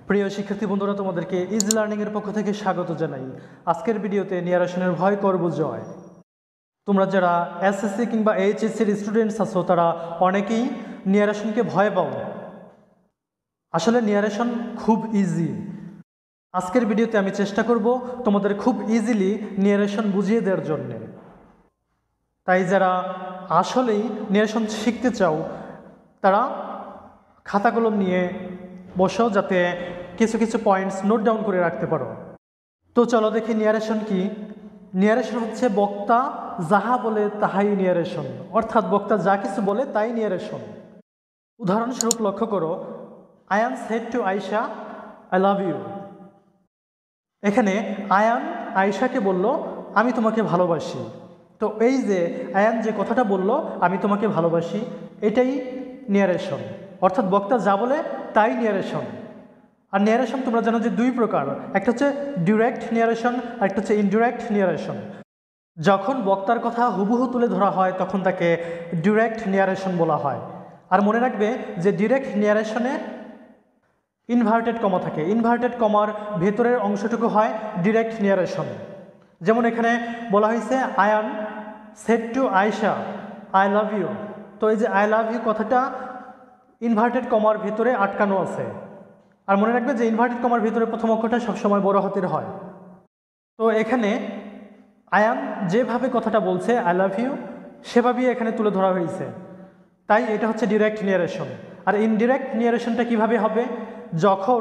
প্রিয় শিক্ষার্থী বন্ধুরা, তোমাদেরকে ইজি লার্নিং এর পক্ষ থেকে স্বাগত জানাই। আজকের ভিডিওতে নিয়ারেশনের ভয় করব জয়। তোমরা যারা এসএসসি কিংবা এইচএসসির স্টুডেন্টস আছো তারা অনেকেই নিয়ারেশনকে ভয় পাও। আসলে নিয়ারেশন খুব ইজি। আজকের ভিডিওতে আমি চেষ্টা করব তোমাদের খুব ইজিলি নিয়ারেশন বুঝিয়ে দেওয়ার জন্য। তাই যারা আসলেই নিয়ারেশন শিখতে চাও তারা খাতা কলম নিয়ে বসো, যাতে কিছু কিছু পয়েন্টস নোট ডাউন করে রাখতে পারো। তো চলো দেখি নিয়ারেশন কি। নিয়ারেশন হচ্ছে বক্তা যাহা বলে তাহাই নিয়ারেশন, অর্থাৎ বক্তা যা কিছু বলে তাই নিয়ারেশন। উদাহরণস্বরূপ লক্ষ্য করো, Ayan said to Ayesha I love you. এখানে আয়ান আয়শাকে বলল আমি তোমাকে ভালোবাসি। তো এই যে আয়ান যে কথাটা বলল আমি তোমাকে ভালোবাসি, এটাই নিয়ারেশন, অর্থাৎ বক্তা যা বলে তাই নিয়ারেশন। আর নিয়ারেশন তোমরা জানো যে দুই প্রকার, একটা হচ্ছে ডিরেক্ট নিয়ারেশন আর একটা হচ্ছে ইনডিরেক্ট নিয়ারেশন। যখন বক্তার কথা হুবহু তুলে ধরা হয় তখন তাকে ডিরেক্ট নিয়ারেশন বলা হয়। আর মনে রাখবে যে ডিরেক্ট নিয়ারেশনে ইনভার্টেড কমা থাকে, ইনভার্টেড কমার ভেতরের অংশটুকু হয় ডিরেক্ট নিয়ারেশন। যেমন এখানে বলা হয়েছে Ayan said to Ayesha I love you. তো এই যে আই লাভ ইউ কথাটা ইনভার্টেড কমার ভেতরে আটকানো আছে। আর মনে রাখবে যে ইনভার্টেড কমার ভিতরে প্রথম অক্ষরটা সবসময় বড় হাতের হয়। তো এখানে আয়ান যেভাবে কথাটা বলছে আই লাভ ইউ সেভাবেই এখানে তুলে ধরা হয়েছে, তাই এটা হচ্ছে ডিরেক্ট নিয়ারেশন। আর ইনডিরেক্ট নিয়ারেশনটা কিভাবে হবে? যখন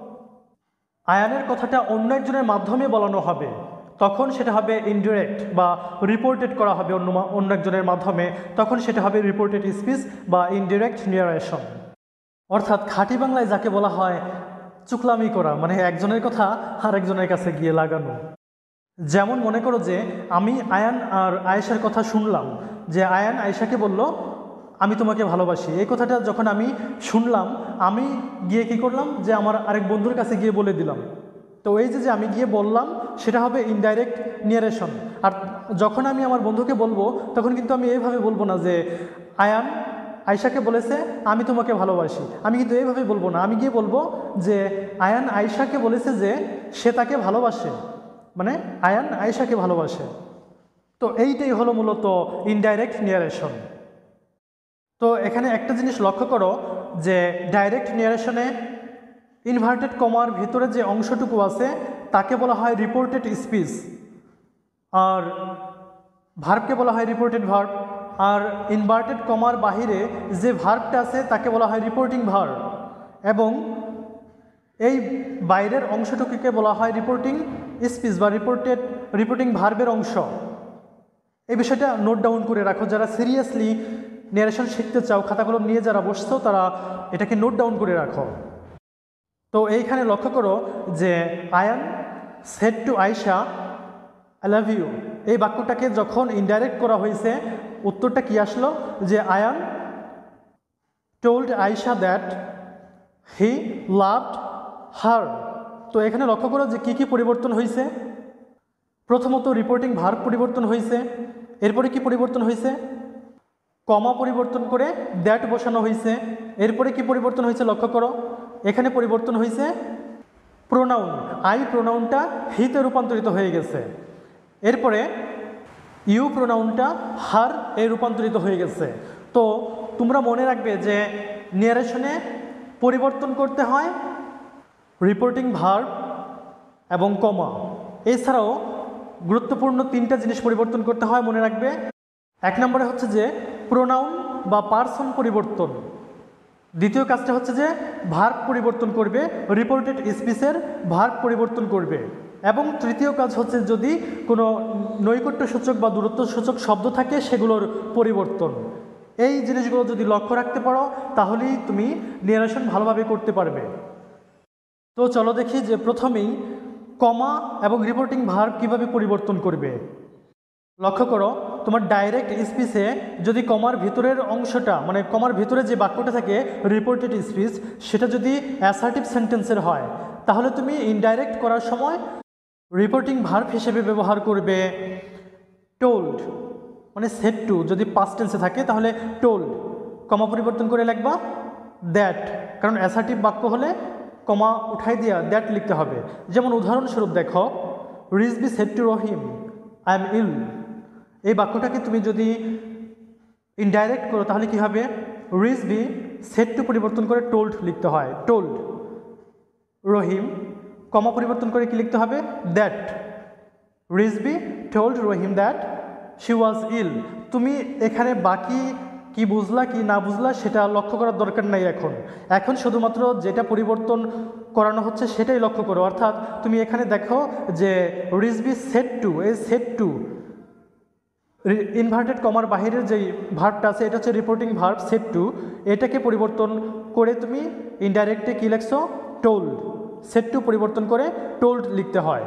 আয়ানের কথাটা অন্য একজনের মাধ্যমে বলানো হবে তখন সেটা হবে ইনডিরেক্ট বা রিপোর্টেড করা হবে অন্য একজনের মাধ্যমে, তখন সেটা হবে রিপোর্টেড স্পিচ বা ইনডিরেক্ট নিয়ারেশন। অর্থাৎ খাঁটি বাংলায় যাকে বলা হয় চুকলামি করা, মানে একজনের কথা আর একজনের কাছে গিয়ে লাগানো। যেমন মনে করো যে আমি আয়ান আর আয়েশার কথা শুনলাম, যে আয়ান আয়েশাকে বলল আমি তোমাকে ভালোবাসি। এই কথাটা যখন আমি শুনলাম আমি গিয়ে কি করলাম, যে আমার আরেক বন্ধুর কাছে গিয়ে বলে দিলাম। তো এই যে আমি গিয়ে বললাম সেটা হবে ইনডাইরেক্ট নিয়ারেশন। আর যখন আমি আমার বন্ধুকে বলবো তখন কিন্তু আমি এইভাবে বলবো না যে আয়ান আয়শাকে বলেছে আমি তোমাকে ভালোবাসি, আমি কিন্তু এইভাবে বলবো না। আমি গিয়ে বলবো যে আয়ান আয়শাকে বলেছে যে সে তাকে ভালোবাসে, মানে আয়ান আয়শাকে ভালোবাসে। তো এইটাই হলো মূলত ইনডাইরেক্ট নিয়ারেশন। তো এখানে একটা জিনিস লক্ষ্য করো যে ডাইরেক্ট নিয়ারেশনে ইনভার্টেড কমার ভিতরে যে অংশটুকু আছে তাকে বলা হয় রিপোর্টেড স্পিচ, আর ভার্বকে বলা হয় রিপোর্টেড ভার্ব। আর ইনভার্টেড কমার বাহিরে যে ভার্বটা আছে তাকে বলা হয় রিপোর্টিং ভার্ব, এবং এই বাইরের অংশটুকুকে বলা হয় রিপোর্টিং স্পিচ বা রিপোর্টিং ভার্বের অংশ। এই বিষয়টা নোট ডাউন করে রাখো। যারা সিরিয়াসলি নিয়ারেশন শিখতে চাও, খাতা কলম নিয়ে যারা বসছো তারা এটাকে নোট ডাউন করে রাখো। তো এইখানে লক্ষ্য করো যে Ayan said to Ayesha I love you, এই বাক্যটাকে যখন ইনডাইরেক্ট করা হয়েছে উত্তরটা কি আসলো, যে Ayan told Ayesha that he loved her. তো এখানে লক্ষ্য করো যে কি পরিবর্তন হয়েছে। প্রথমত রিপোর্টিং ভার্ব পরিবর্তন হয়েছে, এরপরে কি পরিবর্তন হয়েছে, কমা পরিবর্তন করে দ্যাট বসানো হয়েছে। এরপরে কি পরিবর্তন হয়েছে লক্ষ্য করো, এখানে পরিবর্তন হয়েছে প্রোনাউন, আই প্রোনাউনটা হিতে রূপান্তরিত হয়ে গেছে। এরপরে ইউ প্রোনাউনটা হার এ রূপান্তরিত হয়ে গেছে। তো তোমরা মনে রাখবে যে নিয়ারেশনে পরিবর্তন করতে হয় রিপোর্টিং ভার্ব এবং কমা, এছাড়াও গুরুত্বপূর্ণ তিনটা জিনিস পরিবর্তন করতে হয়, মনে রাখবে। এক নম্বরে হচ্ছে যে প্রোনাউন বা পার্সন পরিবর্তন, দ্বিতীয় কাজটা হচ্ছে যে ভার্ব পরিবর্তন করবে, রিপোর্টেড স্পিচের ভার্ব পরিবর্তন করবে, এবং তৃতীয় কাজ হচ্ছে যদি কোনো নৈকট্যসূচক বা দূরত্বসূচক শব্দ থাকে সেগুলোর পরিবর্তন। এই জিনিসগুলো যদি লক্ষ্য রাখতে পারো তাহলেই তুমি নিয়ারেশন ভালোভাবে করতে পারবে। তো চলো দেখি যে প্রথমেই কমা এবং রিপোর্টিং ভার্ব কিভাবে পরিবর্তন করবে। লক্ষ্য করো তোমার ডাইরেক্ট স্পিচে যদি কমার ভিতরের অংশটা, মানে কমার ভিতরে যে বাক্যটা থাকে রিপোর্টেড স্পিচ, সেটা যদি অ্যাসার্টিভ সেন্টেন্সের হয় তাহলে তুমি ইনডাইরেক্ট করার সময় রিপোর্টিং ভার্ব হিসেবে ব্যবহার করবে টোল্ড, মানে সেড টু যদি পাস্ট টেন্সে থাকে তাহলে টোল্ড, কমা পরিবর্তন করে লিখবা দ্যাট, কারণ অ্যাসার্টিভ বাক্য হলে কমা উঠাই দিয়া দ্যাট লিখতে হবে। যেমন উদাহরণস্বরূপ দেখো, Rizvi said to Rahim I am ill. এই বাক্যটাকে তুমি যদি ইনডাইরেক্ট করো তাহলে কি হবে, রিজবি সেড টু পরিবর্তন করে টোল্ড লিখতে হয়, টোল্ড। রহিম কমা পরিবর্তন করে কি লিখতে হবে, that. Rizvi told Rahim that she was ill. তুমি এখানে বাকি কি বুঝলা কি না বুঝলা সেটা লক্ষ্য করার দরকার নাই। এখন শুধুমাত্র যেটা পরিবর্তন করানো হচ্ছে সেটাই লক্ষ্য করো। অর্থাৎ তুমি এখানে দেখো যে রিজবি সেড টু, এই সেড টু ইনভার্টেড কমার বাহিরের যেই ভার্বটা আছে এটা হচ্ছে রিপোর্টিং ভার্ব সেড টু, এটাকে পরিবর্তন করে তুমি ইনডাইরেক্টে কি লিখছো, টোল্ড। সেড টু পরিবর্তন করে টোল্ড লিখতে হয়,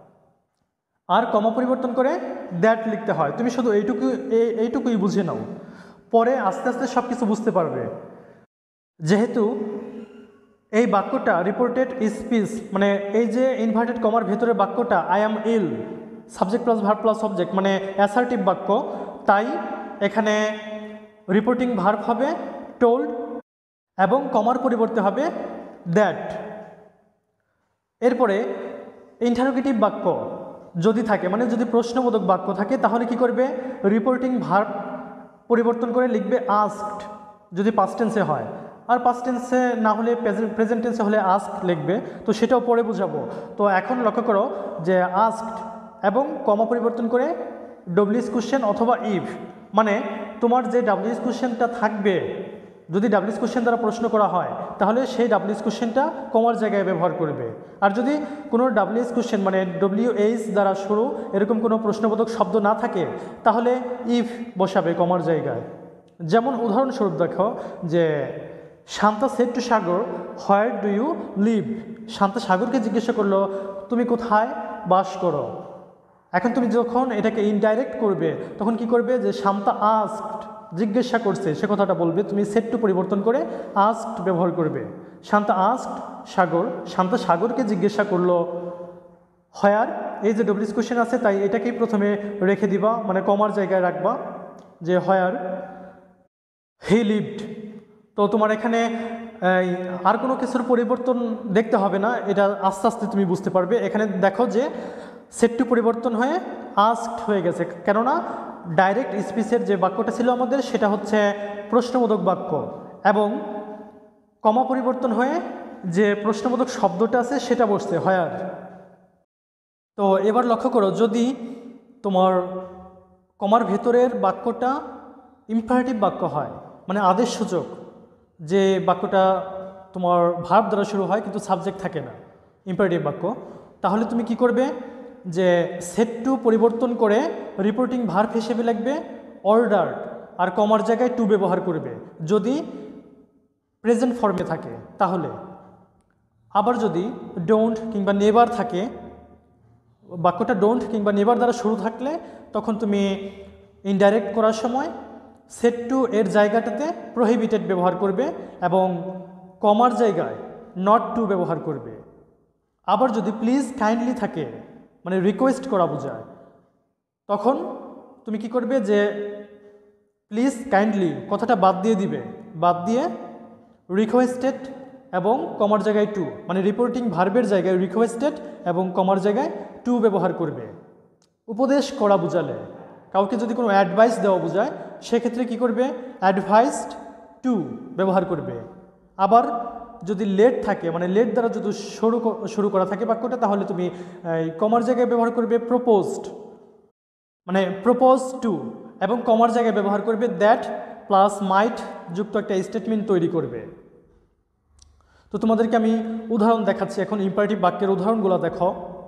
আর কমা পরিবর্তন করে দ্যাট লিখতে হয়। তুমি শুধু এইটুকুই বুঝে নাও, পরে আস্তে আস্তে সব কিছু বুঝতে পারবে। যেহেতু এই বাক্যটা রিপোর্টেড স্পিচ, মানে এই যে ইনভার্টেড কমার ভেতরে বাক্যটা I am ill, subject plus verb plus object, মানে অ্যাসার্টিভ বাক্য, তাই এখানে রিপোর্টিং ভার্ব হবে টোল্ড এবং কমার পরিবর্তে হবে দ্যাট। এরপরে ইন্টারোগেটিভ বাক্য যদি থাকে, মানে যদি প্রশ্নবোধক বাক্য থাকে, তাহলে কি করবে, রিপোর্টিং ভার্ব পরিবর্তন করে লিখবে আস্কড, যদি পাস্ট টেন্সে হয়। আর পাস্ট টেন্সে না হলে প্রেজেন্ট টেন্সে হলে আস্ক লিখবে, তো সেটাও পরে বুঝাবো। তো এখন লক্ষ্য করো যে আস্কড এবং কমা পরিবর্তন করে ডব্লিউএস কোশ্চেন অথবা ইফ, মানে তোমার যে ডাব্লিউএস কোশ্চেনটা থাকবে, যদি ডাব্লিউএস কোশ্চেন দ্বারা প্রশ্ন করা হয় তাহলে সেই ডাব্লিউএস কোশ্চেনটা কমার জায়গায় ব্যবহার করবে। আর যদি কোনো ডাব্লিউএস কোশ্চেন মানে ডব্লিউএইচ দ্বারা শুরু এরকম কোনো প্রশ্নবোধক শব্দ না থাকে তাহলে ইফ বসাবে কমার জায়গায়। যেমন উদাহরণস্বরূপ দেখো যে Shanta said to Sagar where do you live. Shanta সাগরকে জিজ্ঞাসা করলো তুমি কোথায় বাস করো। এখন তুমি যখন এটাকে ইনডাইরেক্ট করবে তখন কি করবে, যে শান্তা আস্কড, জিজ্ঞাসা করছে সে কথাটা বলবে, তুমি সেড টু পরিবর্তন করে আস্কড ব্যবহার করবে। শান্তা আস্কড সাগর, শান্তা সাগরকে জিজ্ঞাসা করলো। হোয়ার, এই যে ডব্লিউএস কোশ্চেন আছে তাই এটাকেই প্রথমে রেখে দিবা, মানে কমার জায়গায় রাখবা, যে হোয়ার হি লিভড। তো তোমার এখানে আর কোনো কিছুর পরিবর্তন দেখতে হবে না, এটা আস্তে আস্তে তুমি বুঝতে পারবে। এখানে দেখো যে সেড টু পরিবর্তন হয়ে আস্কড হয়ে গেছে, কেননা ডাইরেক্ট স্পিচের যে বাক্যটা ছিল আমাদের সেটা হচ্ছে প্রশ্নবোধক বাক্য, এবং কমা পরিবর্তন হয়ে যে প্রশ্নবোধক শব্দটা আছে সেটা বসছে হোয়ার। তো এবার লক্ষ্য করো, যদি তোমার কমার ভেতরের বাক্যটা ইম্পারেটিভ বাক্য হয়, মানে আদেশসূচক, যে বাক্যটা তোমার ভার্ব দ্বারা শুরু হয় কিন্তু সাবজেক্ট থাকে না, ইম্পারেটিভ বাক্য, তাহলে তুমি কি করবে, যে সেড টু পরিবর্তন করে রিপোর্টিং ভার্ব হিসেবে লিখবে অর্ডার্ড, আর কমার জায়গায় টু ব্যবহার করবে যদি প্রেজেন্ট ফর্মে থাকে তাহলে। আবার যদি ডোন্ট কিংবা নেভার থাকে, বাক্যটা ডোন্ট কিংবা নেভার দ্বারা শুরু থাকলে তখন তুমি ইনডাইরেক্ট করার সময় সেড টু এর জায়গাটাতে প্রহিবিটেড ব্যবহার করবে এবং কমার জায়গায় নট টু ব্যবহার করবে। আবার যদি প্লিজ কাইন্ডলি থাকে, মানে রিকোয়েস্ট করা বোঝায়, তখন তুমি কি করবে, যে প্লিজ কাইন্ডলি কথাটা বাদ দিয়ে দিবে, বাদ দিয়ে রিকোয়েস্টেড এবং কমার জায়গায় টু, মানে রিপোর্টিং ভার্বের জায়গায় রিকোয়েস্টেড এবং কমার জায়গায় টু ব্যবহার করবে। উপদেশ করা বোঝালে, কাউকে যদি কোনো অ্যাডভাইস দেওয়া বোঝায় সেক্ষেত্রে কি করবে, অ্যাডভাইসড টু ব্যবহার করবে। আবার যদি লেট থাকে, মানে লেট দ্বারা যদি শুরু করা থাকে বাক্যটা, তাহলে তুমি কমার জায়গায় ব্যবহার করবে প্রপোজড, মানে প্রপোজ টু, এবং কমার জায়গায় ব্যবহার করবে দ্যাট প্লাস মাইট যুক্ত একটা স্টেটমেন্ট তৈরি করবে। তো তোমাদেরকে আমি উদাহরণ দেখাচ্ছি এখন, ইম্পারেটিভ বাক্যের উদাহরণগুলো দেখো।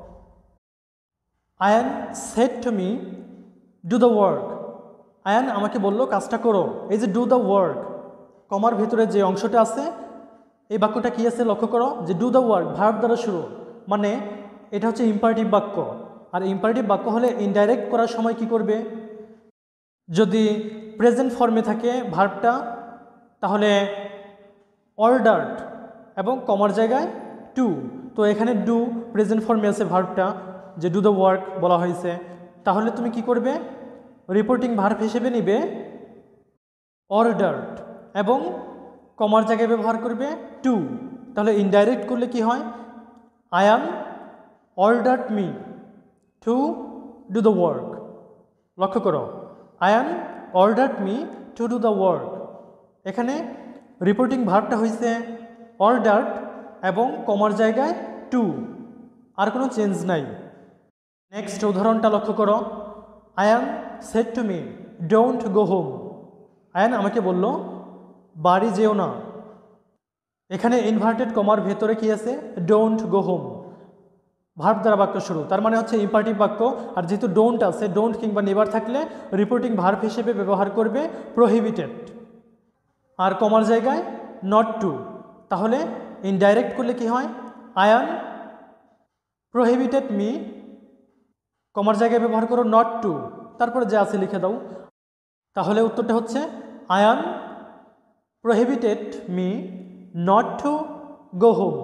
Ayan said to me do the work. Ayan আমাকে বললো কাজটা করো। এই যে ডু দ্য ওয়ার্ক, কমার ভেতরে যে অংশটা আছে এই বাক্যটা কি আছে লক্ষ্য করো, যে ডু দ্য ওয়ার্ক ভার্ব দ্বারা শুরু, মানে এটা হচ্ছে ইম্পারেটিভ বাক্য। আর ইম্পারেটিভ বাক্য হলে ইনডাইরেক্ট করার সময় কি করবে, যদি প্রেজেন্ট ফর্মে থাকে ভার্বটা তাহলে অর্ডার্ড এবং কমার জায়গায় টু। তো এখানে ডু প্রেজেন্ট ফর্মে আছে ভার্বটা, যে ডু দ্য ওয়ার্ক বলা হয়েছে, তাহলে তুমি কি করবে, রিপোর্টিং ভার্ব হিসেবে নিবে অর্ডার্ড এবং কমার জায়গায় ব্যবহার করবে টু। তাহলে ইনডাইরেক্ট করলে কি হয়, Ayan ordered me to do the work. লক্ষ্য করো, Ayan ordered me to do the work. এখানে রিপোর্টিং ভার্বটা হয়েছে অর্ডার্ড এবং কমার জায়গায় টু, আর কোনো চেঞ্জ নাই। নেক্সট উদাহরণটা লক্ষ্য করো, Ayan said to me don't go home. Ayan আমাকে বলল বাড়ি যেও না। এখানে ইনভার্টেড কমার ভেতরে কি আছে, ডোন্ট গো হোম, ভার্ব দ্বারা বাক্য শুরু, তার মানে হচ্ছে ইম্পারেটিভ বাক্য। আর যেহেতু ডোন্ট আছে, ডোন্ট কিংবা নেভার থাকলে রিপোর্টিং ভার্ব হিসেবে ব্যবহার করবে প্রহিবিটেড, আর কমার জায়গায় নট টু। তাহলে ইনডাইরেক্ট করলে কি হয়, আয়ান প্রহিবিটেড মি, কমার জায়গায় ব্যবহার করো নট টু, তারপরে যা আছে লিখে দাও। তাহলে উত্তরটা হচ্ছে Ayan prohibited me not to go home,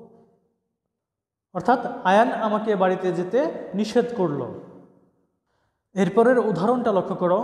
অর্থাৎ আয়ান আমাকে বাড়িতে যেতে নিষেধ করল। এরপরের উদাহরণটা লক্ষ্য করো,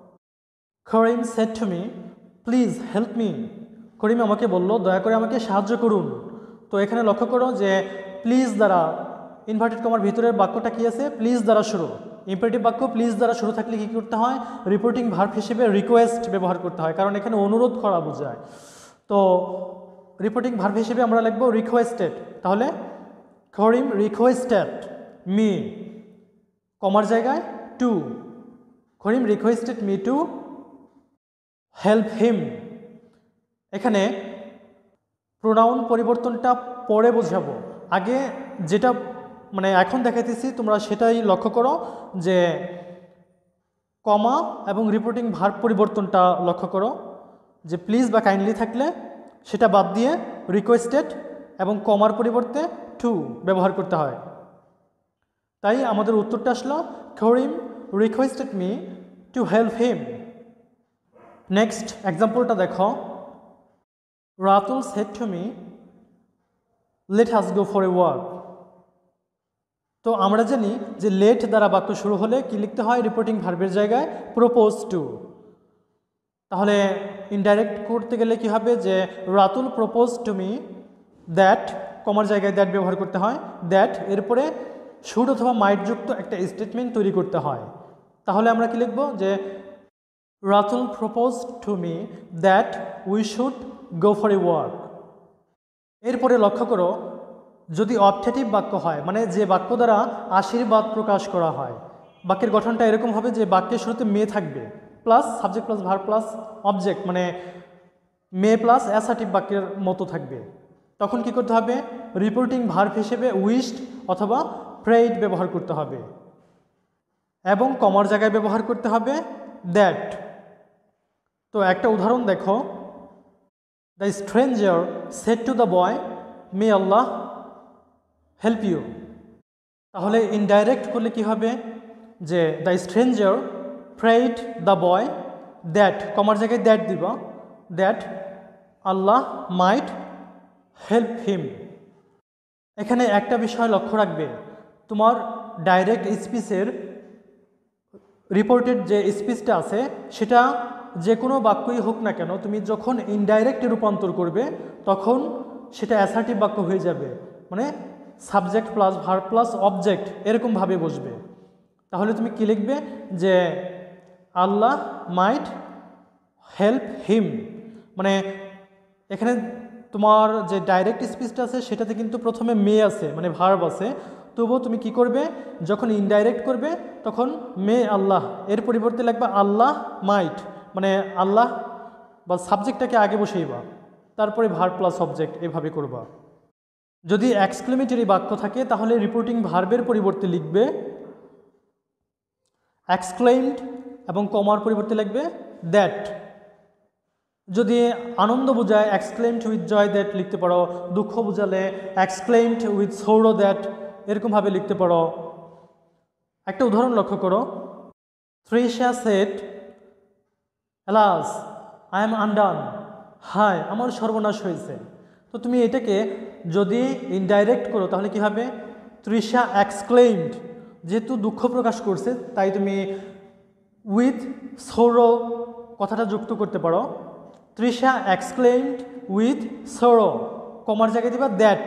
Karim said to me please help me. Karim আমাকে বলল দয়া করে আমাকে সাহায্য করুন। তো এখানে লক্ষ্য করো যে প্লিজ দ্বারা, ইনভার্টেড কমার ভিতরের বাক্যটা কি আছে, প্লিজ দ্বারা শুরু। ইম্পারেটিভ বাক্য প্লিজ দ্বারা শুরু থাকলে কী করতে হয়, রিপোর্টিং ভার্ব হিসেবে রিকোয়েস্ট ব্যবহার করতে হয়, কারণ এখানে অনুরোধ করা বোঝায়। তো রিপোর্টিং ভার্ব হিসেবে আমরা লিখব রিকোয়েস্টেড। তাহলে করিম রিকোয়েস্টেড মি, কমার জায়গায় to, Karim requested me to help him. এখানে প্রোনাউন পরিবর্তনটা পরে বোঝাবো, আগে যেটা মানে এখন দেখাইতেছি তোমরা সেটাই লক্ষ্য করো, যে কমা এবং রিপোর্টিং ভার্ব পরিবর্তনটা লক্ষ্য করো, যে প্লিজ বা কাইন্ডলি থাকলে সেটা বাদ দিয়ে রিকোয়েস্টেড এবং কমার পরিবর্তে টু ব্যবহার করতে হয়। তাই আমাদের উত্তরটা আসলো Karim requested me to help him. Next এক্সাম্পলটা দেখো, Ratul said to me let us go for a walk. তো আমরা জানি যে লেট দ্বারা বাক্য শুরু হলে কি লিখতে হয়, রিপোর্টিং ভার্বের জায়গায় প্রপোজ টু। তাহলে ইনডাইরেক্ট করতে গেলে কি হবে, যে Ratul propose to me that, কমার জায়গায় দ্যাট ব্যবহার করতে হয়, দ্যাট এরপরে শুড অথবা মাইট যুক্ত একটা স্টেটমেন্ট তৈরি করতে হয়। তাহলে আমরা কি লিখব, যে Ratul propose to me that we should go for a walk. এরপরে লক্ষ্য করো, যদি অবজেক্টিভ বাক্য হয়, মানে যে বাক্য দ্বারা আশীর্বাদ প্রকাশ করা হয়, বাক্যের গঠনটা এরকম হবে যে বাক্যের শুরুতে মে থাকবে plus subject plus verb plus object, মানে মে প্লাস অ্যাসার্টিভ বাক্যের মতো থাকবে। তখন কি করতে হবে, রিপোর্টিং ভার্ব হিসেবে উইশড অথবা প্রেইড ব্যবহার করতে হবে, এবং কমার জায়গায় ব্যবহার করতে হবে দ্যাট। তো একটা উদাহরণ দেখো, the stranger said to the boy may Allah help you. তাহলে ইনডাইরেক্ট করলে কি হবে, যে the stranger prayed the boy that, কমার জায়গায় দ্যাট দিব, that Allah mite help him. এখানে একটা বিষয় লক্ষ্য রাখবে, তোমার ডাইরেক্ট স্পিচের রিপোর্টেড যে স্পিচটা আছে সেটা যে কোনো বাক্যই হোক না কেন, তুমি যখন ইনডাইরেক্টে রূপান্তর করবে তখন সেটা অ্যাসার্টিভ বাক্য হয়ে যাবে, মানে subject plus verb plus object এরকমভাবে বসবে। তাহলে তুমি কি লিখবে, যে আল্লাহ মাইট হেল্প হিম, মানে এখানে তোমার যে ডাইরেক্ট স্পিচটা আছে সেটাতে কিন্তু প্রথমে মে আছে, মানে ভার্ব আছে, তবুও তুমি কি করবে, যখন ইনডাইরেক্ট করবে তখন মে আল্লাহ এর পরিবর্তে লিখবা আল্লাহ মাইট, মানে আল্লাহ বা সাবজেক্টটাকে আগে বসেইবা, তারপরে ভার্ব প্লাস অবজেক্ট এভাবে করবা। যদি এক্সক্লেমেটরি বাক্য থাকে তাহলে রিপোর্টিং ভার্বের পরিবর্তে লিখবে এক্সক্লেইমড এবং কমার পরিবর্তে লিখবে দ্যাট। যদি আনন্দ বোঝায় এক্সক্লেইমড উইথ জয় দ্যাট লিখতে পারো, দুঃখ বোঝালে এক্সক্লেইমড উইথ সৌরো দ্যাট এরকমভাবে লিখতে পারো। একটা উদাহরণ লক্ষ্য করো, Trisha said alas I am undone, হায় আমার সর্বনাশ হয়েছে। তো তুমি এটাকে যদি ইনডাইরেক্ট করো তাহলে কি হবে, তৃষা এক্সক্লেইমড, যেহেতু দুঃখ প্রকাশ করছে তাই তুমি উইথ সরো কথাটা যুক্ত করতে পারো, তৃষা এক্সক্লেইমড উইথ সরো, কমার জায়গায় দিবা দ্যাট।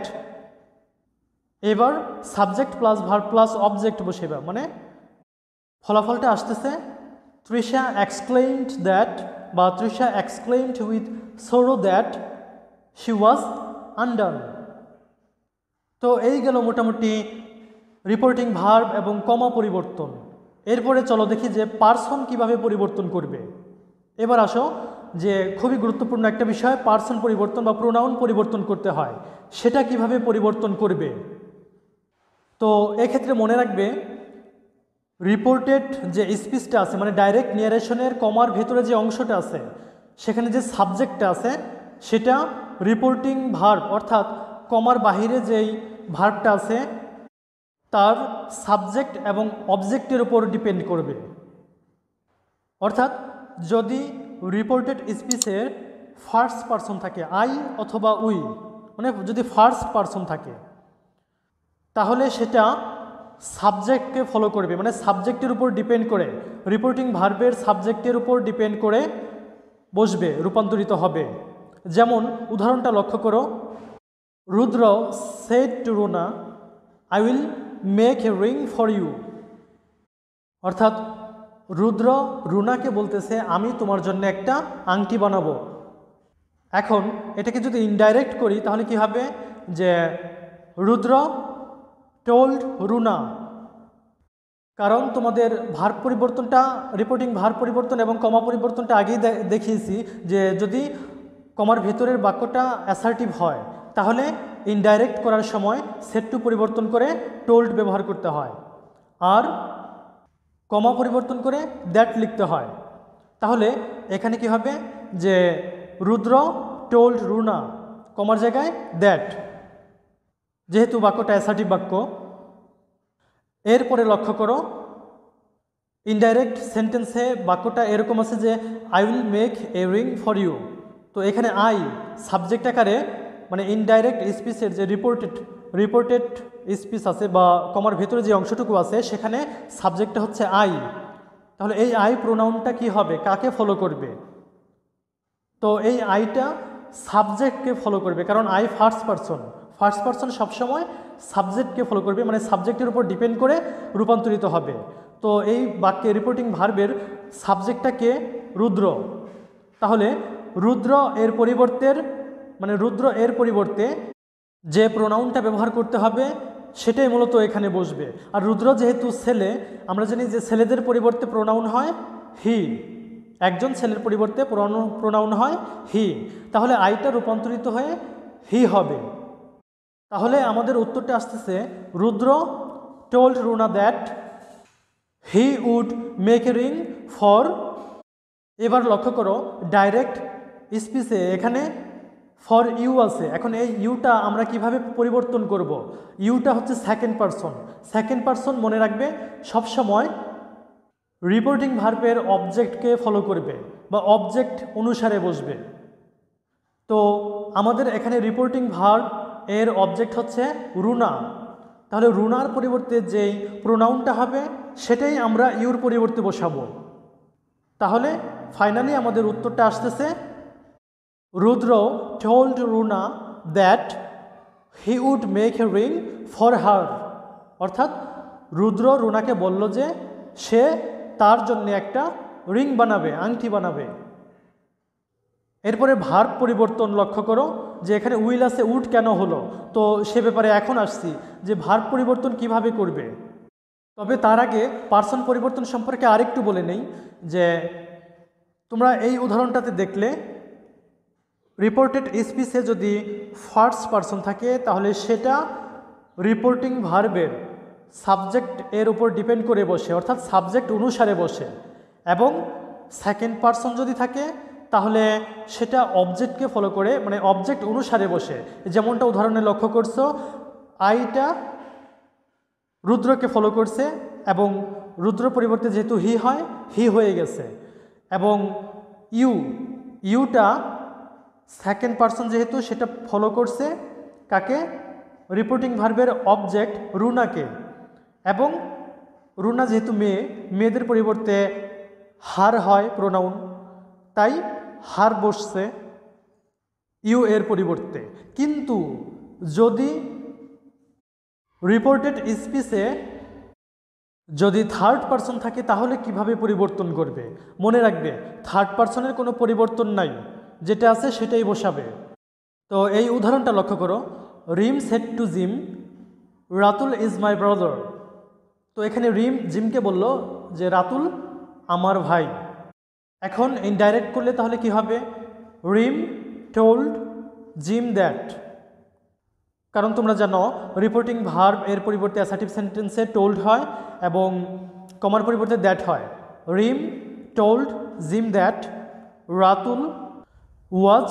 এবার subject plus verb plus object বসেবা, মানে ফলাফলটা আসতেছে তৃষা এক্সক্লেইমড দ্যাট, বা Trisha exclaimed with sorrow that she was undone. তো এই গেল মোটামুটি রিপোর্টিং ভার্ব এবং কমা পরিবর্তন। এরপরে চলো দেখি যে পার্সন কিভাবে পরিবর্তন করবে। এবার আসো যে খুবই গুরুত্বপূর্ণ একটা বিষয়, পার্সন পরিবর্তন বা প্রোনাউন পরিবর্তন করতে হয়, সেটা কিভাবে পরিবর্তন করবে। তো এক্ষেত্রে মনে রাখবে রিপোর্টেড যে স্পিচটা আছে, মানে ডাইরেক্ট নিয়ারেশনের কমার ভেতরে যে অংশটা আছে, সেখানে যে সাবজেক্টটা আছে সেটা রিপোর্টিং ভার্ব, অর্থাৎ কমার বাহিরে যেই ভার্বটা আছে তার সাবজেক্ট এবং অবজেক্টের উপর ডিপেন্ড করবে। অর্থাৎ যদি রিপোর্টেড স্পিচের ফার্স্ট পারসন থাকে আই অথবা উই, মানে যদি ফার্স্ট পারসন থাকে, তাহলে সেটা সাবজেক্টকে ফলো করবে, মানে সাবজেক্টের উপর ডিপেন্ড করে, রিপোর্টিং ভার্বের সাবজেক্টের উপর ডিপেন্ড করে বসবে, রূপান্তরিত হবে। যেমন উদাহরণটা লক্ষ্য করো, Rudra said to Runa I will make a ring for you. অর্থাৎ রুদ্র রুনাকে বলতেছে আমি তোমার জন্য একটা আংটি বানাবো। এখন এটাকে যদি ইনডাইরেক্ট করি তাহলে কি হবে, যে রুদ্র টোল্ড রুনা। কারণ তোমাদের ভার্ব পরিবর্তনটা, রিপোর্টিং ভার্ব পরিবর্তন এবং কমা পরিবর্তনটা আগেই দেখিয়েছি যে যদি কমার ভেতরের বাক্যটা অ্যাসার্টিভ হয় তাহলে ইনডাইরেক্ট করার সময় সেট টু পরিবর্তন করে টোল্ড ব্যবহার করতে হয়, আর কমা পরিবর্তন করে দ্যাট লিখতে হয়। তাহলে এখানে কি হবে, যে রুদ্র টোল্ড রুনা, কমার জায়গায় দ্যাট, যেহেতু বাক্যটা অ্যাসার্টিভ বাক্য। এরপরে লক্ষ্য করো ইনডাইরেক্ট সেন্টেন্সে বাক্যটা এরকম আছে যে I will make a ring for you. তো এখানে আই সাবজেক্ট আকারে, মানে ইনডাইরেক্ট স্পিচের যে রিপোর্টেড স্পিচ আছে বা কমার ভেতরে যে অংশটুকু আছে সেখানে সাবজেক্টটা হচ্ছে আই। তাহলে এই আই প্রোনাউনটা কি হবে, কাকে ফলো করবে? তো এই আইটা সাবজেক্টকে ফলো করবে, কারণ আই ফার্স্ট পারসন সবসময় সাবজেক্টকে ফলো করবে, মানে সাবজেক্টের উপর ডিপেন্ড করে রূপান্তরিত হবে। তো এই বাক্যে রিপোর্টিং ভার্বের সাবজেক্টটাকে রুদ্র, তাহলে রুদ্র এর পরিবর্তে যে প্রোনাউনটা ব্যবহার করতে হবে সেটাই মূলত এখানে বসবে। আর রুদ্র যেহেতু ছেলে, আমরা জানি যে ছেলেদের পরিবর্তে প্রোনাউন হয় হি, একজন ছেলের পরিবর্তে প্রোনাউন হয় হি, তাহলে আইটা রূপান্তরিত হয়ে হি হবে। তাহলে আমাদের উত্তরটা আসতেছে Rudra told Runa that he would make a ring for. এবার লক্ষ্য করো ডাইরেক্ট স্পিচে এখানে ফর ইউ আছে। এখন এই ইউটা আমরা কিভাবে পরিবর্তন করব? ইউটা হচ্ছে সেকেন্ড পারসন মনে রাখবে সবসময় রিপোর্টিং ভার্বের অবজেক্টকে ফলো করবে বা অবজেক্ট অনুসারে বসবে। তো আমাদের এখানে রিপোর্টিং ভার্ব এর অবজেক্ট হচ্ছে রুনা, তাহলে রুনার পরিবর্তে যেই প্রোনাউনটা হবে সেটাই আমরা ইউর পরিবর্তে বসাবো। তাহলে ফাইনালি আমাদের উত্তরটা আসতেছে Rudra told Runa that he would make a ring for her. অর্থাৎ রুদ্র রুনাকে বলল যে সে তার জন্য একটা রিং বানাবে, আংটি বানাবে। এরপরে ভার্ব পরিবর্তন লক্ষ্য করো যে এখানে উইল আছে, উড কেন হলো, তো সে ব্যাপারে এখন আসছি যে ভার্ব পরিবর্তন কিভাবে করবে। তবে তার আগে পার্সন পরিবর্তন সম্পর্কে আরেকটু বলে নেই যে তোমরা এই উদাহরণটাতে দেখলে রিপোর্টেড স্পিচে যদি ফার্স্ট পারসন থাকে তাহলে সেটা রিপোর্টিং ভার্বের সাবজেক্ট এর উপর ডিপেন্ড করে বসে, অর্থাৎ সাবজেক্ট অনুসারে বসে, এবং সেকেন্ড পারসন যদি থাকে তাহলে সেটা অবজেক্টকে ফলো করে, মানে অবজেক্ট অনুসারে বসে। যেমনটা উদাহরণে লক্ষ্য করছো, আইটা রুদ্রকে ফলো করছে এবং রুদ্র পরিবর্তে যেহেতু হি হয় হি হয়ে গেছে, এবং ইউটা সেকেন্ড পারসন যেহেতু সেটা ফলো করছে কাকে, রিপোর্টিং ভার্বের অবজেক্ট রুনাকে, এবং রুনা যেহেতু মেয়েদের পরিবর্তে হার হয় প্রোনাউন, তাই হার বসছে। ইউ এর পরিবর্তে। কিন্তু যদি রিপোর্টেড স্পিচে যদি থার্ড পারসন থাকে তাহলে কিভাবে পরিবর্তন করবে? মনে রাখবে থার্ড পারসনের কোনো পরিবর্তন নাই, যেটা আছে সেটাই বসাবে। তো এই উদাহরণটা লক্ষ্য করো, Rim said to Jim Ratul is my brother. তো এখানে রিম জিমকে বলল যে রাতুল আমার ভাই। এখন ইনডাইরেক্ট করলে তাহলে কি হবে? Rim told Jim that. কারণ তোমরা জানো রিপোর্টিং ভার্ব এর পরিবর্তে অ্যাসার্টিভ সেন্টেন্সে টোল্ড হয় এবং কমার পরিবর্তে দ্যাট হয়। Rim told Jim that Ratul was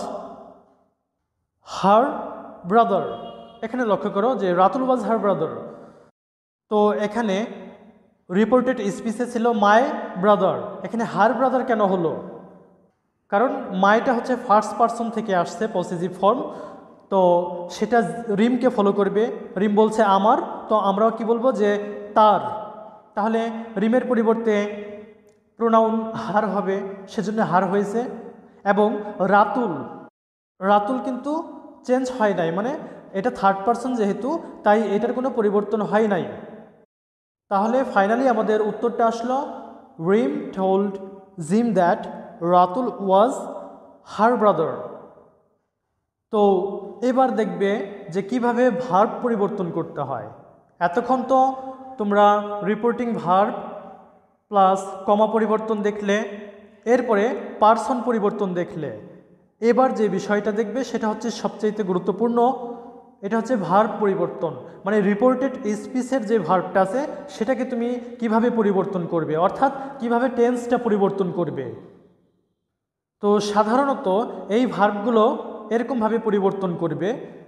her brother. এখানে লক্ষ্য করো যে রাতুল ওয়াজ হার ব্রাদার। তো এখানে রিপোর্টেড স্পিচে ছিল মাই ব্রাদার, এখানে হার ব্রাদার কেন হলো? কারণ মাইটা হচ্ছে ফার্স্ট পারসন থেকে আসছে পসেসিভ ফর্ম, তো সেটা রিমকে ফলো করবে। রিম বলছে আমার, তো আমরাও কি বলবো যে তার। তাহলে রিমের পরিবর্তে প্রোনাউন হার হবে, সেজন্য হার হয়েছে। এবং রাতুল, রাতুল কিন্তু চেঞ্জ হয় নাই, মানে এটা থার্ড পারসন যেহেতু তাই এটার কোনো পরিবর্তন হয় নাই। তাহলে ফাইনালি আমাদের উত্তরটা আসলো Rim told Jim that Ratul was her brother. তো এবার দেখবে যে কিভাবে ভার্ব পরিবর্তন করতে হয়। এতক্ষণ তো তোমরা রিপোর্টিং ভার্ব প্লাস কমা পরিবর্তন দেখলে, এরপরে পার্সন পরিবর্তন দেখলে। এবার যে বিষয়টা দেখবে সেটা হচ্ছে সবচেয়ে গুরুত্বপূর্ণ, এটা হচ্ছে ভার্ব পরিবর্তন। মানে রিপোর্টেড স্পিচের যে ভার্বটা আছে সেটাকে তুমি কিভাবে পরিবর্তন করবে, অর্থাৎ কিভাবে টেন্সটা পরিবর্তন করবে। তো সাধারণত এই ভার্বগুলো এরকমভাবে পরিবর্তন করবে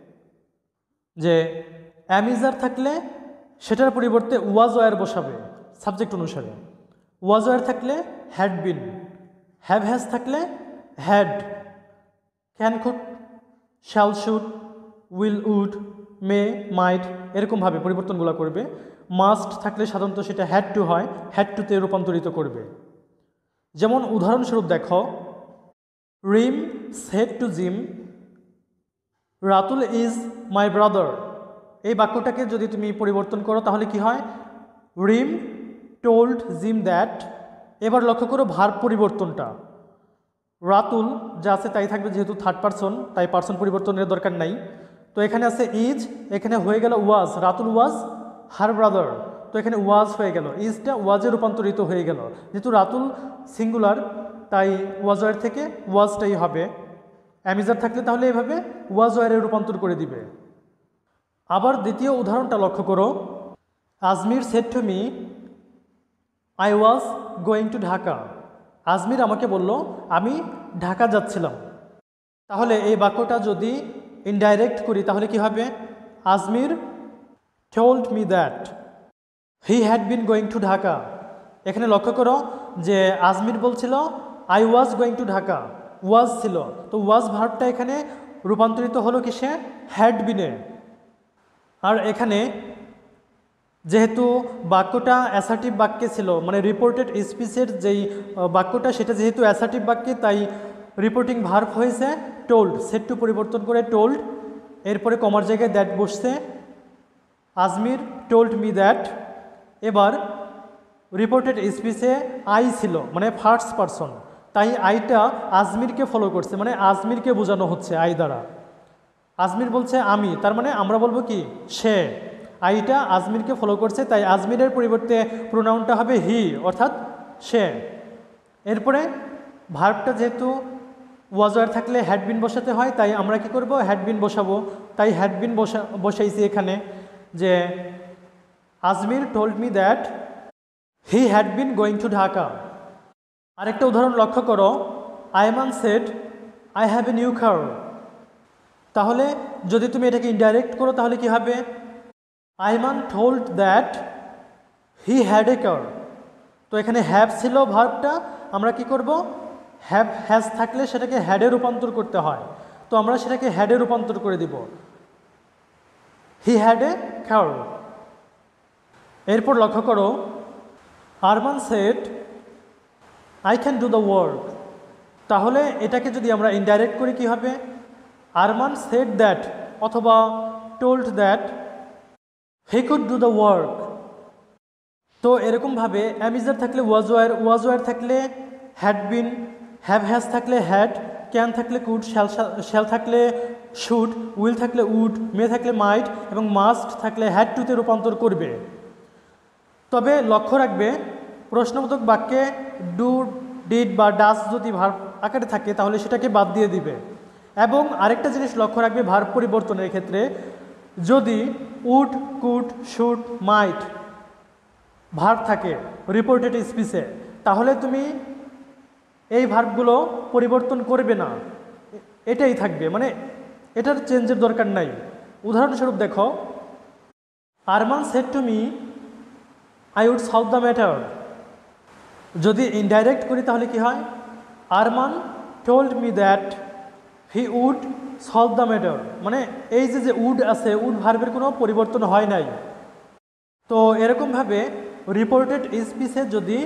যে অ্যামিজার থাকলে সেটার পরিবর্তে ওয়াজ ওয়ার বসাবে সাবজেক্ট অনুসারে। ওয়াজ ওয়ার থাকলে হ্যাড বিন, হ্যাভ হ্যাজ থাকলে had, can could shall should will would may might এরকমভাবে পরিবর্তনগুলো করবে। মাস্ট থাকলে সাধারণত সেটা হ্যাড টু হয়, হ্যাড টুতে রূপান্তরিত করবে। যেমন উদাহরণস্বরূপ দেখো, Rim said to Jim Ratul is my brother. এই বাক্যটাকে যদি তুমি পরিবর্তন করো তাহলে কি হয়? Rim told Jim that. এবার লক্ষ্য করো ভার্ব পরিবর্তনটা, রাতুল যা আছে তাই থাকবে, যেহেতু থার্ড পারসন তাই পারসন পরিবর্তনের দরকার নাই। তো এখানে আছে ইজ, এখানে হয়ে গেল ওয়াজ, রাতুল ওয়াজ হার ব্রাদার। তো এখানে ওয়াজ হয়ে গেল, ইজটা ওয়াজে রূপান্তরিত হয়ে গেল। যেহেতু রাতুল সিঙ্গুলার তাই ওয়াজওয়ার থেকে ওয়াজটাই হবে। অ্যামিজার থাকলে তাহলে এভাবে ওয়াজ ওয়ারে রূপান্তর করে দিবে। আবার দ্বিতীয় উদাহরণটা লক্ষ্য করো, Azmir said to me I was going to Dhaka. Azmir আমাকে বলল আমি ঢাকা যাচ্ছিলাম। তাহলে এই বাক্যটা যদি ইনডাইরেক্ট করি তাহলে কি হবে? Azmir told me that he had been going to Dhaka. এখানে লক্ষ্য করো যে আজমির বলছিল I was going to Dhaka, was ছিল, তো ওয়াজ ভার্বটা এখানে রূপান্তরিত হলো কিসে? হ্যাড বিনে। আর এখানে যেহেতু বাক্যটা অ্যাসার্টিভ বাক্যে ছিল, মানে রিপোর্টেড স্পিচের যেই বাক্যটা সেটা যেহেতু অ্যাসার্টিভ বাক্যে, তাই রিপোর্টিং ভার্ব হয়েছে টোল্ড, সেট টু পরিবর্তন করে টোল্ড, এরপরে কমার জায়গায় দ্যাট বসছে। Azmir told me that. এবার রিপোর্টেড স্পিচে আই ছিল, মানে ফার্স্ট পারসন, তাই আইটা আজমিরকে ফলো করছে, মানে আজমিরকে বোঝানো হচ্ছে আই দ্বারা। আজমির বলছে আমি, তার মানে আমরা বলবো কি সে। আইটা আজমিরকে ফলো করছে, তাই আজমিরের পরিবর্তে প্রোনাউনটা হবে হি, অর্থাৎ সে। এরপরে ভার্বটা যেহেতু ওয়াজওয়ার থাকলে হ্যাডবিন বসাতে হয়, তাই আমরা কি করব? হ্যাডবিন বসাবো। তাই হ্যাডবিন বসাইছি এখানে, যে Azmir told me that he had been going to Dhaka. আরেকটা উদাহরণ লক্ষ্য করো, Ayman said I have a new car. তাহলে যদি তুমি এটাকে ইনডাইরেক্ট করো তাহলে কি হবে? Ayman told that he had a car. তো এখানে হ্যাভ ছিল ভার্বটা, আমরা কি করব? হ্যাভ হ্যাজ থাকলে সেটাকে হ্যাডে রূপান্তর করতে হয়, তো আমরা সেটাকে হ্যাডে রূপান্তর করে দিব, হি হ্যাড এ কার। এরপর লক্ষ্য করো, Arman said I can do the work. তাহলে এটাকে যদি আমরা ইনডাইরেক্ট করি কি হবে? আরমান সেড দ্যাট অথবা told that he could do the work. তো এরকমভাবে অ্যামিজার থাকলে ওয়াজ ওয়ার থাকলে হ্যাড বিন, হ্যাভ হ্যাজ থাকলে হ্যাড, ক্যান থাকলে কুড, শ্যাল থাকলে শুড, উইল থাকলে উড, মে থাকলে মাইট এবং মাস্ট থাকলে হ্যাড টুতে রূপান্তর করবে। তবে লক্ষ্য রাখবে প্রশ্নবোধক বাক্যে ডু, ডিড বা ডাস যদি ভার্ব আকারে থাকে তাহলে সেটাকে বাদ দিয়ে দিবে। এবং আরেকটা জিনিস লক্ষ্য রাখবে ভার্ব পরিবর্তনের ক্ষেত্রে, যদি would, could, should, might verb থাকে রিপোর্টেড স্পিচে তাহলে তুমি এই ভার্বগুলো পরিবর্তন করবে না, এটাই থাকবে, মানে এটার চেঞ্জের দরকার নাই। উদাহরণস্বরূপ দেখো, Arman said to me I would solve the matter. যদি ইনডাইরেক্ট করি তাহলে কি হয়, Arman told me that he would solve the matter, মানে এই যে উড আছে, উড ভার্বের কোনো পরিবর্তন হয় নাই। তো এরকমভাবে রিপোর্টেড স্পিচে যদি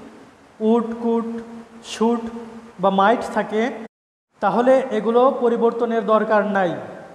উড, কুড, শুড বা মাইট থাকে তাহলে এগুলো পরিবর্তনের দরকার নাই।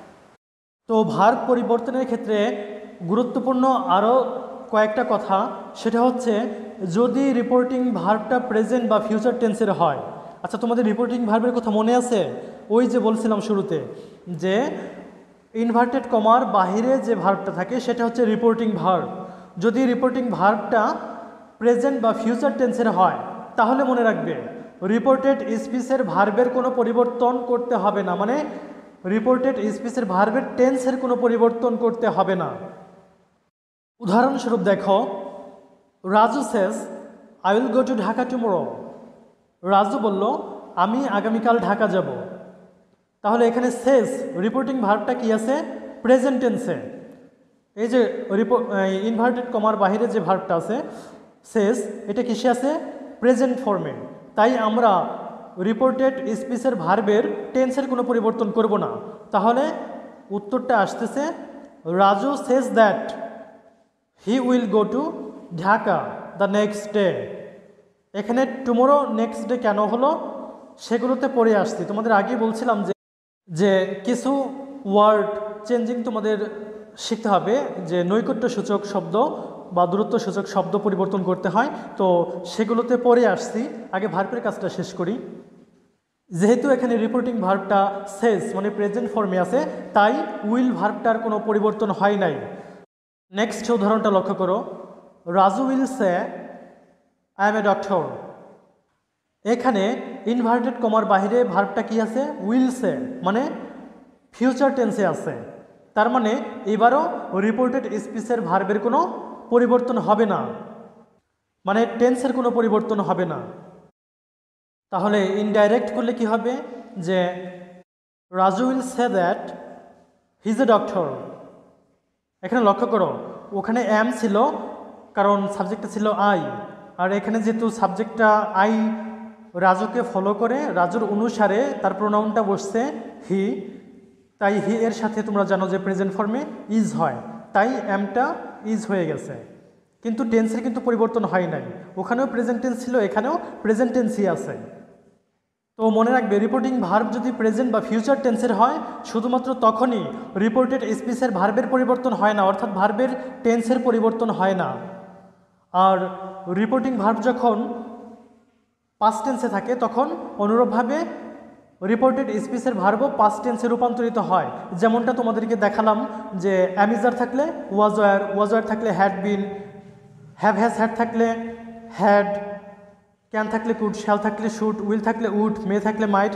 তো ভার্ব পরিবর্তনের ক্ষেত্রে গুরুত্বপূর্ণ আরও কয়েকটা কথা, সেটা হচ্ছে যদি রিপোর্টিং ভার্বটা প্রেজেন্ট বা ফিউচার টেন্সের হয়। আচ্ছা, তোমাদের রিপোর্টিং ভার্বের কথা মনে আছে? ওই যে বলছিলাম শুরুতে যে ইনভার্টেড কমার বাহিরে যে ভার্বটা থাকে সেটা হচ্ছে রিপোর্টিং ভার্ব। যদি রিপোর্টিং ভার্বটা প্রেজেন্ট বা ফিউচার টেন্সের হয় তাহলে মনে রাখবে রিপোর্টেড স্পিচের ভার্বের কোনো পরিবর্তন করতে হবে না, মানে রিপোর্টেড স্পিচের ভার্বের টেন্সের কোনো পরিবর্তন করতে হবে না। উদাহরণস্বরূপ দেখো, Raju says I will go to Dhaka tomorrow. Raju বলল আমি আগামীকাল ঢাকা যাব। তাহলে এখানে সেজ রিপোর্টিং ভার্বটা কি আছে? প্রেজেন্ট টেন্সে। এই যে ইনভার্টেড কমার বাহিরে যে ভার্বটা আছে সেজ, এটা কিসে আছে? প্রেজেন্ট ফর্মে। তাই আমরা রিপোর্টেড স্পিচের ভার্বের টেন্সের কোনো পরিবর্তন করব না। তাহলে উত্তরটা আসতেছে Raju says that he will go to Dhaka the next day. এখানে টুমোরো নেক্সট ডে কেন হলো সেগুলোতে পড়ে আসছি। তোমাদের আগেই বলছিলাম যে কিছু ওয়ার্ড চেঞ্জিং তোমাদের শিখতে হবে, যে নৈকট্য সূচক শব্দ বা দূরত্ব সূচক শব্দ পরিবর্তন করতে হয়। তো সেগুলোতে পরে আসছি, আগে ভার্বের কাজটা শেষ করি। যেহেতু এখানে রিপোর্টিং ভার্বটা সেজ মানে প্রেজেন্ট ফর্মে আছে তাই উইল ভার্বটার কোনো পরিবর্তন হয় নাই। নেক্সট উদাহরণটা লক্ষ্য করো, Raju will say I am a doctor. এখানে ইনভার্টেড কমার বাহিরে ভার্বটা কি আছে? উইল সে, মানে ফিউচার টেন্সে আছে। তার মানে এবারও রিপোর্টেড স্পিচের ভার্বের কোনো পরিবর্তন হবে না, মানে টেন্সের কোনো পরিবর্তন হবে না। তাহলে ইনডাইরেক্ট করলে কি হবে, যে Raju will say that he is a doctor. এখানে লক্ষ্য করো ওখানে এম ছিল কারণ সাবজেক্টটা ছিল আই, আর এখানে যেহেতু সাবজেক্টটা আই রাজুকে ফলো করে, রাজুর অনুসারে তার প্রোনাউনটা বসছে হি, তাই হি এর সাথে তোমরা জানো যে প্রেজেন্ট ফর্মে ইজ হয়, তাই এমটা ইজ হয়ে গেছে। কিন্তু টেন্সের কিন্তু পরিবর্তন হয় নাই, ওখানেও প্রেজেন্ট টেন্স ছিল, এখানেও প্রেজেন্ট টেন্সই আছে। তো মনে রাখবে রিপোর্টিং ভার্ব যদি প্রেজেন্ট বা ফিউচার টেন্সের হয় শুধুমাত্র তখনই রিপোর্টেড স্পিচের ভার্বের পরিবর্তন হয় না, অর্থাৎ ভার্বের টেন্সের পরিবর্তন হয় না। আর রিপোর্টিং ভার্ব যখন পাস্ট টেন্সে থাকে তখন অনুরূপভাবে রিপোর্টেড স্পিচের ভার্বও পাস্ট টেন্সে রূপান্তরিত হয়। যেমনটা তোমাদেরকে দেখালাম যে অ্যামিজার থাকলে ওয়াজ ওয়ার থাকলে had been, have has had থাকলে হ্যাড, ক্যান থাকলে কুড, শ্যাল থাকলে শুড, উইল থাকলে উড, মে থাকলে মাইট,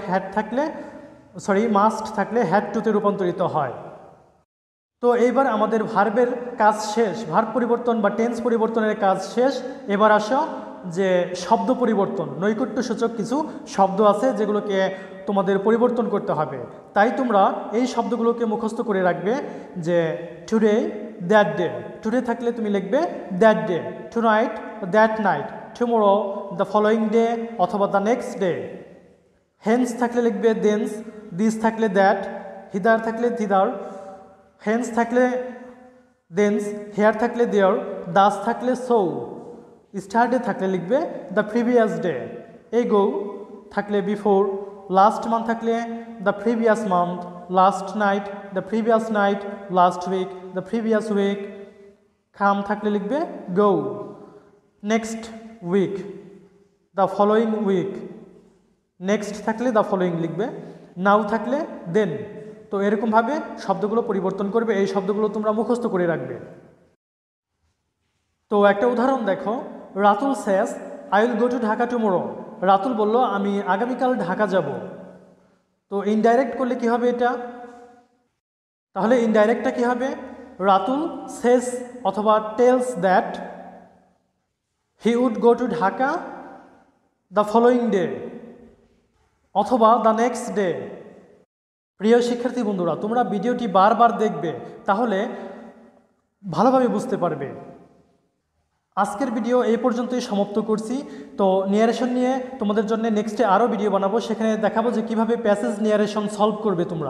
মাস্ট থাকলে হ্যাড টুতে রূপান্তরিত হয়। তো এইবার আমাদের ভার্বের কাজ শেষ, ভার্ব পরিবর্তন বা টেন্স পরিবর্তনের কাজ শেষ। এবার আসো যে শব্দ পরিবর্তন, নৈকট্য সূচক কিছু শব্দ আছে যেগুলোকে তোমাদের পরিবর্তন করতে হবে। তাই তোমরা এই শব্দগুলোকে মুখস্থ করে রাখবে যে টুডে, দ্যাট ডে, টুডে থাকলে তুমি লিখবে that day, tonight, that night, tomorrow, the following day অথবা দ্য নেক্সট ডে। হেন্স থাকলে লিখবে দেন্স, দিস থাকলে দ্যাট, হিদার থাকলে থিদার, হেন্স থাকলে দেন্স, হেয়ার থাকলে দেয়ার, দাস থাকলে সো, স্টারডে থাকলে লিখবে দ্য প্রিভিয়াস ডে, এগো থাকলে বিফোর, লাস্ট মান্থ থাকলে the previous month, last night, the previous night, last week, the previous week. Come থাকলে লিখবে go. Next week, the following week. Next থাকলে দ্য ফলোয়িং লিখবে, now থাকলে দেন। তো এরকমভাবে শব্দগুলো পরিবর্তন করবে, এই শব্দগুলো তোমরা মুখস্থ করে রাখবে। তো একটা উদাহরণ দেখো, Ratul says I will go to Dhaka tomorrow. Ratul বলল আমি আগামীকাল ঢাকা যাব। তো ইনডাইরেক্ট করলে কি হবে এটা? তাহলে ইনডাইরেক্টটা কি হবে? রাতুল সেজ অথবা tells that he would go to Dhaka the following day অথবা দ্য নেক্সট ডে। প্রিয় শিক্ষার্থী বন্ধুরা, তোমরা ভিডিওটি বারবার দেখবে, তাহলে ভালোভাবে বুঝতে পারবে। আজকের ভিডিও এই পর্যন্তই সমাপ্ত করছি। তো নিয়ারেশন নিয়ে তোমাদের জন্য নেক্সটে আরও ভিডিও বানাবো, সেখানে দেখাবো যে কীভাবে প্যাসেজ নিয়ারেশন সলভ করবে তোমরা,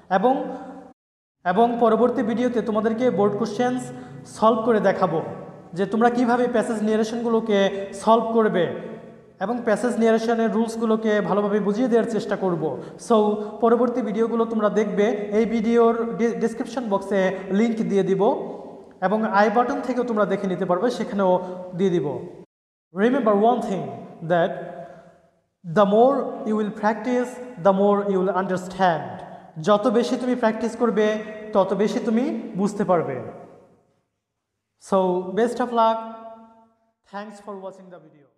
এবং পরবর্তী ভিডিওতে তোমাদেরকে বোর্ড কোশ্চেন্স সলভ করে দেখাবো যে তোমরা কিভাবে প্যাসেজ নিয়ারেশনগুলোকে সলভ করবে, এবং প্যাসেজ নিয়ারেশনের রুলসগুলোকে ভালোভাবে বুঝিয়ে দেওয়ার চেষ্টা করব। সো পরবর্তী ভিডিওগুলো তোমরা দেখবে, এই ভিডিওর ডিসক্রিপশন বক্সে লিংক দিয়ে দিব, এবং আই বাটন থেকেও তোমরা দেখে নিতে পারবে, সেখানেও দিয়ে দিব। Remember one thing, that the more you will practise the more you will understand. যত বেশি তুমি প্র্যাকটিস করবে তত বেশি তুমি বুঝতে পারবে। So best of luck, thanks for watching the video.